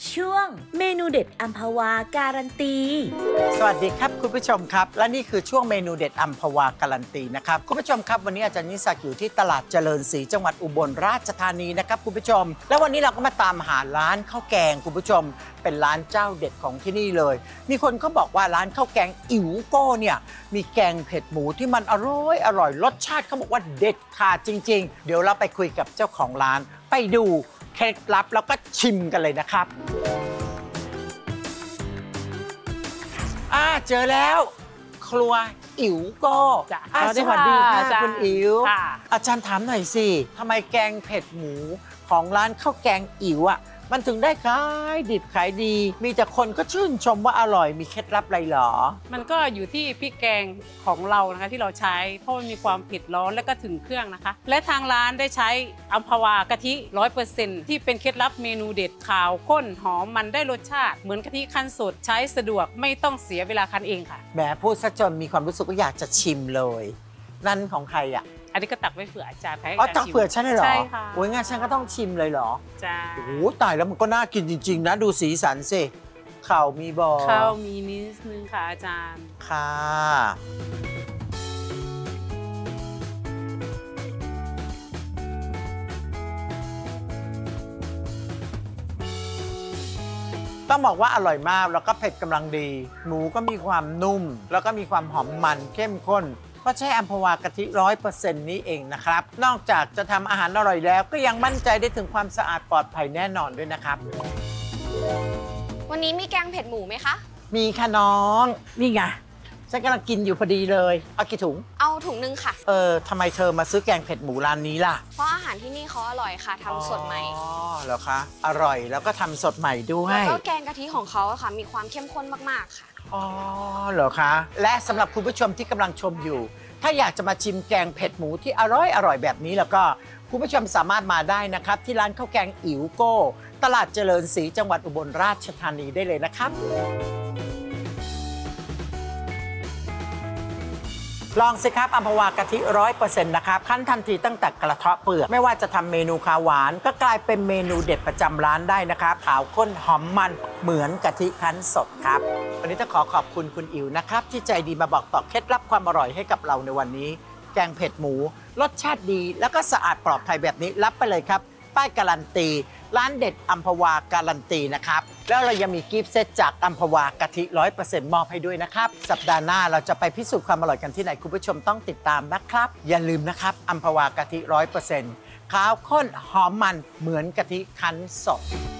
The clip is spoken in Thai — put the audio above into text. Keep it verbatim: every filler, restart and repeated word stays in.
ช่วงเมนูเด็ดอัมพวาการันตีสวัสดีครับคุณผู้ชมครับและนี่คือช่วงเมนูเด็ดอัมพวาการันตีนะครับคุณผู้ชมครับวันนี้อาจารย์นิสักอยู่ที่ตลาดเจริญศรีจังหวัดอุบลราชธานีนะครับคุณผู้ชมแล้ววันนี้เราก็มาตามหาร้านข้าวแกงคุณผู้ชมเป็นร้านเจ้าเด็ดของที่นี่เลยมีคนเขาบอกว่าร้านข้าวแกงอิ๋วโก้เนี่ยมีแกงเผ็ดหมูที่มันอร่อยอร่อยรสชาติเขาบอกว่าเด็ดขาดจริงๆเดี๋ยวเราไปคุยกับเจ้าของร้านไปดูเคล็ดลับแล้วก็ชิมกันเลยนะครับอ่าเจอแล้วครัวอิ๋วโก้สวัสดีค่ะคุณอิ๋วอาจารย์ถามหน่อยสิทำไมแกงเผ็ดหมูของร้านข้าวแกงอิ๋วอ่ะมันถึงได้ขายดิบขายดีมีแต่คนก็ชื่นชมว่าอร่อยมีเคล็ดลับอะไรหรอมันก็อยู่ที่พริกแกงของเรานะคะที่เราใช้เพราะมันมีความเผ็ดร้อนและก็ถึงเครื่องนะคะและทางร้านได้ใช้อัมพวากะทิ ร้อยเปอร์เซ็นต์ ที่เป็นเคล็ดลับเมนูเด็ดขาวข้นหอมมันได้รสชาติเหมือนกะทิคั้นสดใช้สะดวกไม่ต้องเสียเวลาคั้นเองค่ะแหมพูดซะจนมีความรู้สึกว่าอยากจะชิมเลยนั่นของใครอ่ะอันนี้ก็ตักไว้เผื่ออาจารย์ให้อ๋อตักเผื่อฉันเลยเหรอใช่ค่ะโอ้ยงั้นฉันก็ต้องชิมเลยเหรอจ้าโอ้โหตายแล้วมันก็น่ากินจริงๆนะดูสีสันสิข้าวมีบอข้าวมีนิดนึงค่ะอาจารย์ค่ะต้องบอกว่าอร่อยมากแล้วก็เผ็ดกำลังดีหมูก็มีความนุ่มแล้วก็มีความหอมมันเข้มข้นก็ใช้อัมพวากะทิ ร้อยเปอร์เซ็นต์ นี้เองนะครับนอกจากจะทำอาหารอร่อยแล้วก็ยังมั่นใจได้ถึงความสะอาดปลอดภัยแน่นอนด้วยนะครับวันนี้มีแกงเผ็ดหมูไหมคะมีค่ะน้องนี่ไงฉันกำลังกินอยู่พอดีเลยเอากี่ถุงเอาถุงนึงค่ะเออทำไมเธอมาซื้อแกงเผ็ดหมูร้านนี้ล่ะเพราะอาหารที่นี่เขาอร่อยค่ะทำสดใหม่อ๋อเหรอคะอร่อยแล้วก็ทำสดใหม่ด้วยแล้วก็แกงกะทิของเขาค่ะมีความเข้มข้นมากๆค่ะอ๋อเหรอคะและสำหรับคุณผู้ชมที่กำลังชมอยู่ถ้าอยากจะมาชิมแกงเผ็ดหมูที่อร่อยอร่อยแบบนี้แล้วก็คุณผู้ชมสามารถมาได้นะครับที่ร้านข้าวแกงอิ๋วโก้ตลาดเจริญศรีจังหวัดอุบลราชธานีได้เลยนะครับลองสิครับอัมพวากะทิ ร้อยเปอร์เซ็นต์ นะครับขั้นทันทีตั้งแต่กระเทาะเปลือกไม่ว่าจะทำเมนูขาวหวานก็กลายเป็นเมนูเด็ดประจำร้านได้นะครับขาวข้นหอมมันเหมือนกะทิคั้นสดครับวันนี้ต้องขอขอบคุณคุณอิ๋วนะครับที่ใจดีมาบอกต่อเคล็ดลับความอร่อยให้กับเราในวันนี้แกงเผ็ดหมูรสชาติดีแล้วก็สะอาดปลอดภัยแบบนี้รับไปเลยครับป้ายการันตีร้านเด็ดอัมพวาการันตีนะครับแล้วเรายังมีกิฟต์เซตจากอัมพวากะทิ ร้อยเปอร์เซ็นต์ มอบให้ด้วยนะครับสัปดาห์หน้าเราจะไปพิสูจน์ความอร่อยกันที่ไหนคุณผู้ชมต้องติดตามนะครับอย่าลืมนะครับอัมพวากะทิ ร้อยเปอร์เซ็นต์ ขาวข้นหอมมันเหมือนกะทิคั้นสด